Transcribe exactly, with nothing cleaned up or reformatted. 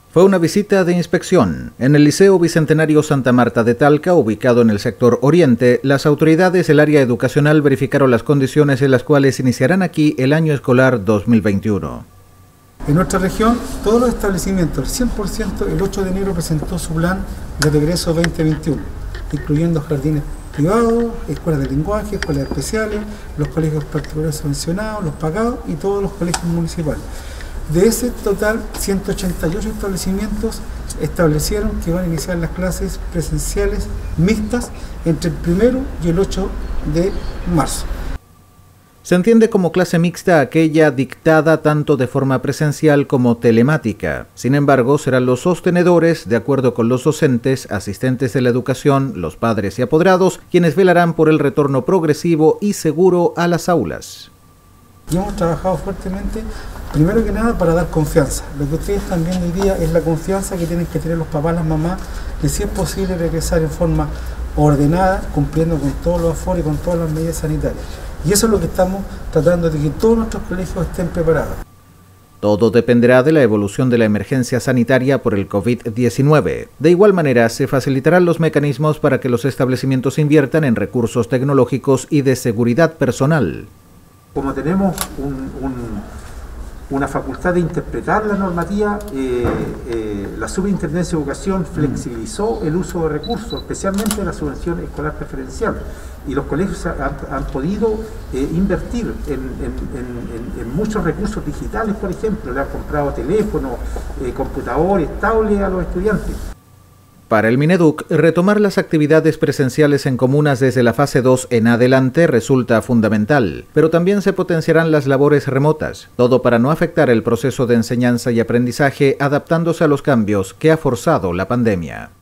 Fue una visita de inspección. En el Liceo Bicentenario Santa Marta de Talca, ubicado en el sector oriente, las autoridades del área educacional verificaron las condiciones en las cuales iniciarán aquí el año escolar dos mil veintiuno. En nuestra región, todos los establecimientos, el cien por ciento, el ocho de enero presentó su plan de regreso veinte veintiuno, incluyendo jardines privados, escuelas de lenguaje, escuelas especiales, los colegios particulares subvencionados, los pagados y todos los colegios municipales. De ese total, ciento ochenta y ocho establecimientos establecieron que van a iniciar las clases presenciales mixtas entre el primero y el ocho de marzo. Se entiende como clase mixta aquella dictada tanto de forma presencial como telemática. Sin embargo, serán los sostenedores, de acuerdo con los docentes, asistentes de la educación, los padres y apoderados, quienes velarán por el retorno progresivo y seguro a las aulas. Y hemos trabajado fuertemente, primero que nada, para dar confianza. Lo que ustedes están viendo hoy día es la confianza que tienen que tener los papás, las mamás, de si es posible regresar en forma ordenada, cumpliendo con todos los aforos y con todas las medidas sanitarias. Y eso es lo que estamos tratando de que todos nuestros colegios estén preparados. Todo dependerá de la evolución de la emergencia sanitaria por el COVID diecinueve. De igual manera, se facilitarán los mecanismos para que los establecimientos inviertan en recursos tecnológicos y de seguridad personal. Como tenemos un, un, una facultad de interpretar la normativa, eh, eh, la Superintendencia de Educación flexibilizó el uso de recursos, especialmente la subvención escolar preferencial, y los colegios han, han podido eh, invertir en, en, en, en muchos recursos digitales, por ejemplo, le han comprado teléfonos, eh, computadores, tablets a los estudiantes. Para el Mineduc, retomar las actividades presenciales en comunas desde la fase dos en adelante resulta fundamental, pero también se potenciarán las labores remotas, todo para no afectar el proceso de enseñanza y aprendizaje adaptándose a los cambios que ha forzado la pandemia.